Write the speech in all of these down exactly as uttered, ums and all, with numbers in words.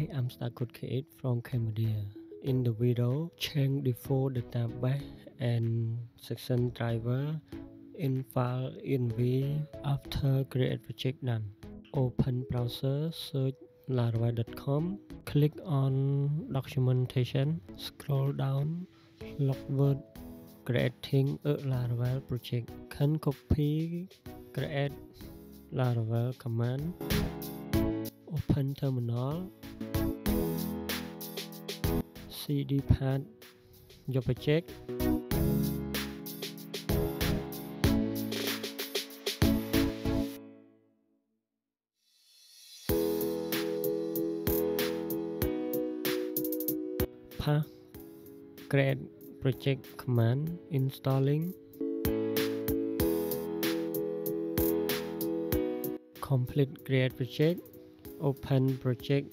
Hi, I'm Starcode K eight from Cambodia. In the video, change default database and section driver in file env after create project done. Open browser, search laravel dot com, click on documentation, scroll down, look word creating a Laravel project. Can copy create Laravel command. Open terminal, cd path your project, path create project command, installing, complete create project, open project,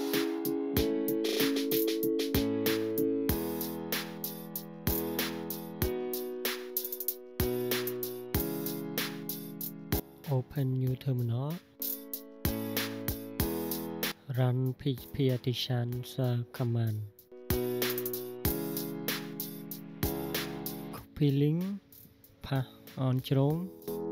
open new terminal, run php artisans command, copy link, path on Chrome,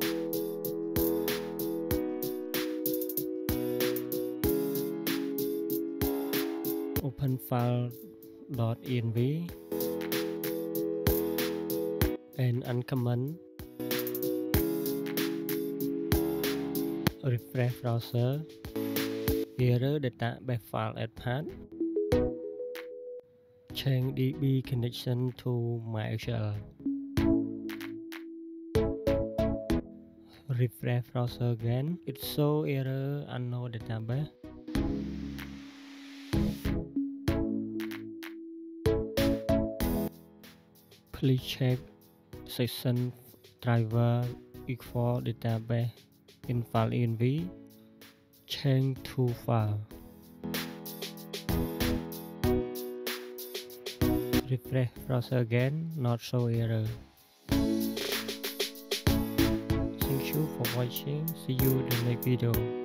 open file .env and uncomment, refresh browser, error database file at path, change D B connection to MySQL, refresh browser again, it shows error unknown database. Please check section driver equal database in file env, change to file, refresh browser again, not show error. Thank you for watching, see you in the next video.